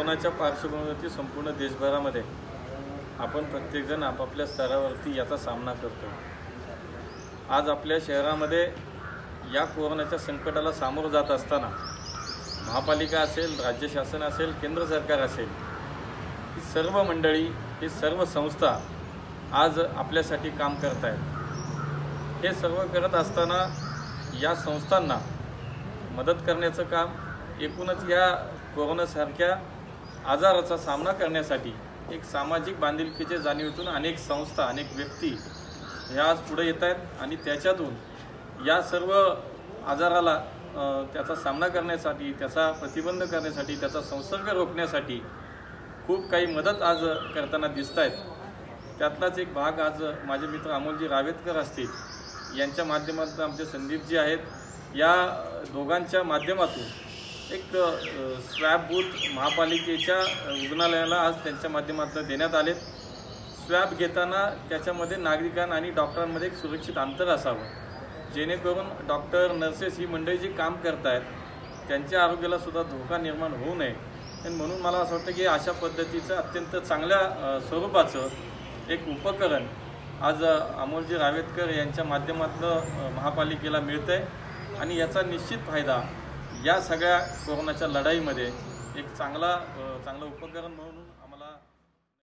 कोरोनाच्या पार्श्वभूमीवरती संपूर्ण देशभरामध्ये आपण प्रत्येकजण आपापल्या स्तरावरती याचा सामना करतो। आज आपल्या शहरामध्ये या कोरोनाच्या संकटाला सामोरं जात असताना महापालिका असेल, राज्य शासन असेल, केंद्र सरकार असेल, ही सर्व मंडळी, ही सर्व संस्था आज आपल्यासाठी काम करत आहेत। हे सर्व करत असताना या संस्थांना मदत करण्याचं काम, एकूणच या कोरोनासारख्या आजाराचा सामना करण्यासाठी एक सामाजिक बांधिलकीच्या जाणीवेतून अनेक संस्था, अनेक व्यक्ती ह्या आज पुढे येत आहेत आणि त्याच्यातून या सर्व आजाराला त्याचा सामना करण्यासाठी, त्याचा प्रतिबंध करण्यासाठी, त्याचा संसर्ग रोखण्यासाठी खूप काही मदत आज करताना दिसत आहेत। त्यातलाच एक भाग आज माझे मित्र अमोलजी रावेतकर असतील यांच्या माध्यमातून आमचे संदीपजी आहेत, या दोघांच्या माध्यमातून एक स्वॅब बूथ महापालिकेच्या रुग्णालयाला आज त्यांच्या माध्यमातून देण्यात आले। स्वॅब घेताना त्याच्यामध्ये नागरिकांना आणि डॉक्टरांमध्ये एक सुरक्षित अंतर असावं, जेणेकरून डॉक्टर, नर्सेस ही मंडळी जी काम करत आहेत त्यांच्या आरोग्याला सुद्धा धोका निर्माण होऊ नये। आणि म्हणून मला असं वाटतं की अशा पद्धतीचं अत्यंत चांगल्या स्वरूपाचं एक उपकरण आज अमोलजी रावेतकर यांच्या माध्यमातून महापालिकेला मिळतं आहे आणि याचा निश्चित फायदा या सगळ्या कोरोनाच्या लढाईमध्ये एक चांगलं उपकरण म्हणून